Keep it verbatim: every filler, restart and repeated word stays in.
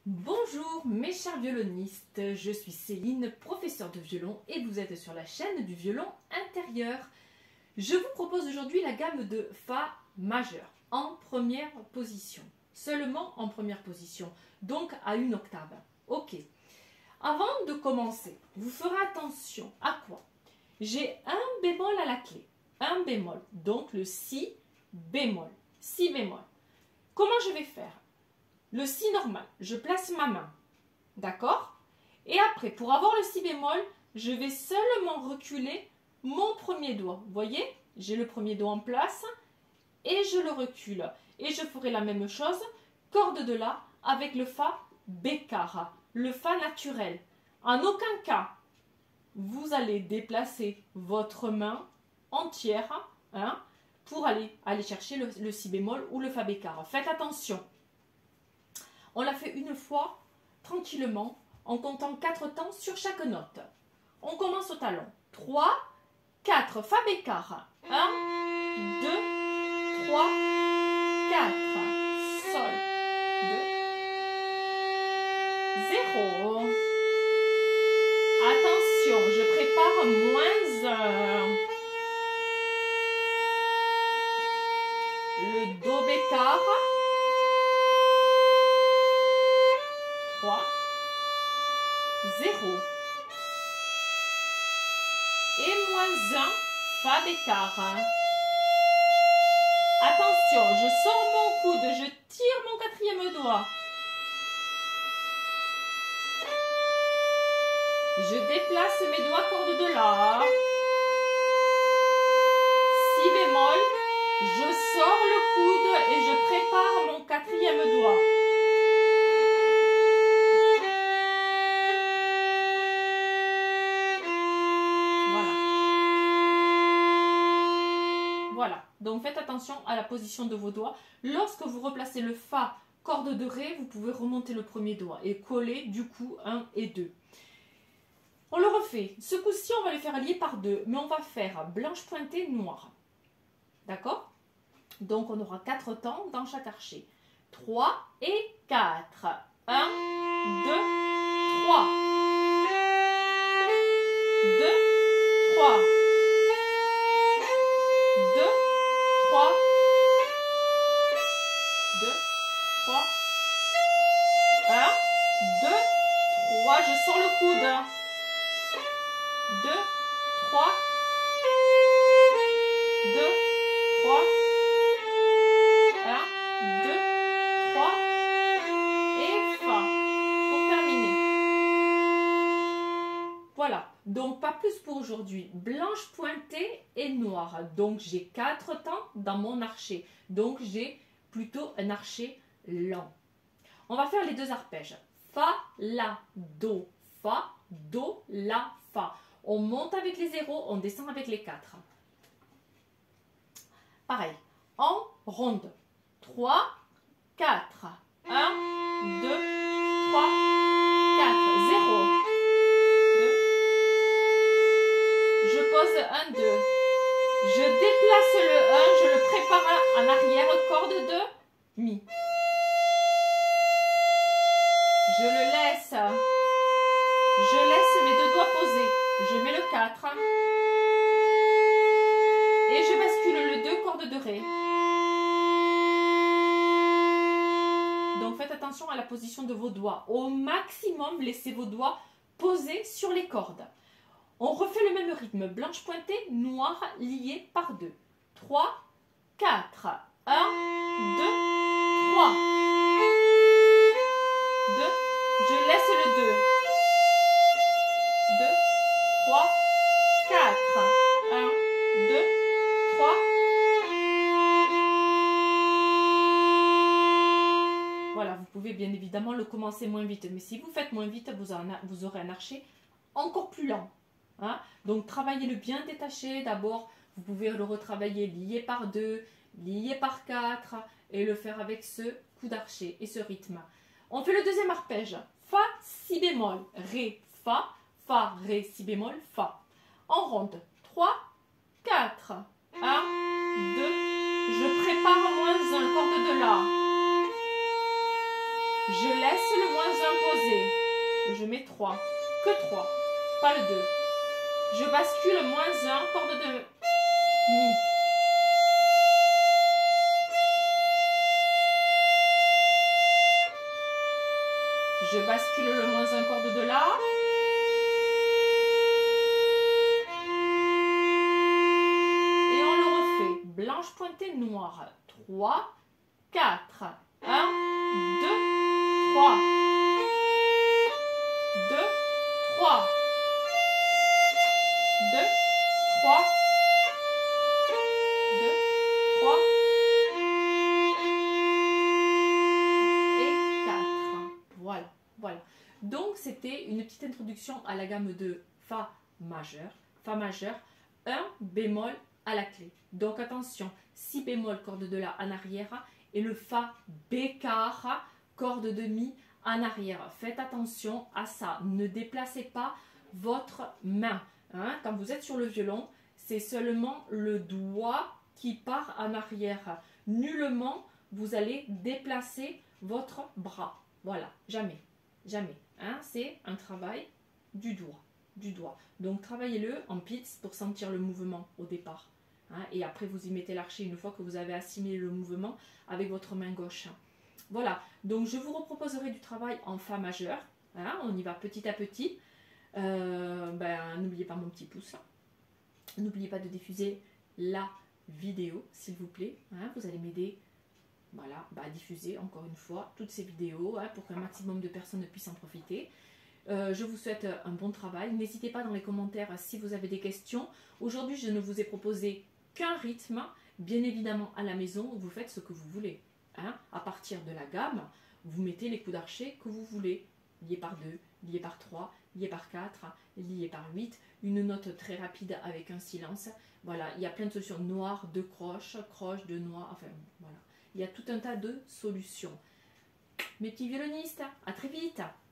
Bonjour mes chers violonistes, je suis Céline, professeure de violon et vous êtes sur la chaîne du violon intérieur. Je vous propose aujourd'hui la gamme de Fa majeur en première position, seulement en première position, donc à une octave. Ok. Avant de commencer, vous ferez attention à quoi? J'ai un bémol à la clé, un bémol, donc le si bémol, si bémol. Comment je vais faire? Le si normal, je place ma main, d'accord? Et après, pour avoir le si bémol, je vais seulement reculer mon premier doigt. Vous voyez? J'ai le premier doigt en place et je le recule. Et je ferai la même chose, corde de la, avec le fa bécard, le fa naturel. En aucun cas, vous allez déplacer votre main entière hein, pour aller, aller chercher le, le si bémol ou le fa bécard. Faites attention. On l'a fait une fois, tranquillement, en comptant quatre temps sur chaque note. On commence au talon. trois, quatre, fa bécard. un, deux, trois, quatre. Sol. deux, zéro. Attention, je prépare moins un. Le do bécard. trois, zéro. Et moins un, fa bécard. Attention, je sors mon coude, je tire mon quatrième doigt. Je déplace mes doigts corde de la. Si bémol, je sors le coude et je prépare mon quatrième doigt. Voilà, donc faites attention à la position de vos doigts. Lorsque vous replacez le fa, corde de ré, vous pouvez remonter le premier doigt et coller du coup un et deux. On le refait. Ce coup-ci, on va le faire lier par deux, mais on va faire blanche pointée, noire. D'accord? Donc on aura quatre temps dans chaque archet. trois et quatre. un, deux, trois. deux, trois. deux, trois, deux, trois, un, deux, trois, je sors le coude, deux, trois, deux, trois, un, deux, trois, et fa, pour terminer. Voilà. Donc, pas plus pour aujourd'hui. Blanche pointée et noire. Donc, j'ai quatre temps dans mon archet. Donc, j'ai plutôt un archet lent. On va faire les deux arpèges. Fa, la, do, fa, do, la, fa. On monte avec les zéros, on descend avec les quatre. Pareil. En ronde. trois, quatre. un, deux, trois, quatre. zéro. un, deux. Je déplace le un, je le prépare en arrière, corde de mi. Je le laisse. Je laisse mes deux doigts posés. Je mets le quatre. Et je bascule le deux, corde de ré. Donc faites attention à la position de vos doigts. Au maximum, laissez vos doigts posés sur les cordes. On refait le même rythme, blanche pointée, noire, liée par deux. trois, quatre. un, deux, trois. deux. Je laisse le deux. deux, trois, quatre. un, deux, trois. Voilà, vous pouvez bien évidemment le commencer moins vite. Mais si vous faites moins vite, vous aurez un archet encore plus lent. Hein? Donc travaillez-le bien détaché. D'abord, vous pouvez le retravailler lié par deux, lié par quatre et le faire avec ce coup d'archet et ce rythme. On fait le deuxième arpège. Fa, si bémol, ré, fa, fa, ré, si bémol, fa. En ronde. trois, quatre. un, deux. Je prépare moins un, corde de la. Je laisse le moins un posé. Je mets trois. Que trois. Pas le deux. Je bascule moins un, corde de mi. Je bascule le moins un, corde de la. Et on le refait. Blanche pointée noire. trois, quatre. un, deux, trois. deux, trois. deux, trois. deux, trois. Et quatre. Voilà, voilà. Donc, c'était une petite introduction à la gamme de Fa majeur. Fa majeur, un bémol à la clé. Donc, attention, si bémol, corde de la en arrière, et le Fa bécard, corde de mi en arrière. Faites attention à ça. Ne déplacez pas votre main. Hein? Quand vous êtes sur le violon, c'est seulement le doigt qui part en arrière. Nullement, vous allez déplacer votre bras. Voilà, jamais, jamais. Hein? C'est un travail du doigt, du doigt. Donc, travaillez-le en pits pour sentir le mouvement au départ. Hein? Et après, vous y mettez l'archet une fois que vous avez assimilé le mouvement avec votre main gauche. Voilà, donc je vous reproposerai du travail en Fa majeur. Hein? On y va petit à petit. Euh, ben, n'oubliez pas mon petit pouce. N'oubliez pas de diffuser la vidéo, s'il vous plaît. Hein? Vous allez m'aider voilà, bah, à diffuser encore une fois toutes ces vidéos hein, pour qu'un maximum de personnes puissent en profiter. Euh, je vous souhaite un bon travail. N'hésitez pas dans les commentaires si vous avez des questions. Aujourd'hui, je ne vous ai proposé qu'un rythme. Bien évidemment, à la maison, vous faites ce que vous voulez. Hein? À partir de la gamme, vous mettez les coups d'archet que vous voulez. Lié par deux, lié par trois, lié par quatre, lié par huit. Une note très rapide avec un silence. Voilà, il y a plein de solutions. Noir, deux croches, croche, deux noirs. Enfin, voilà. Il y a tout un tas de solutions. Mes petits violonistes, à très vite!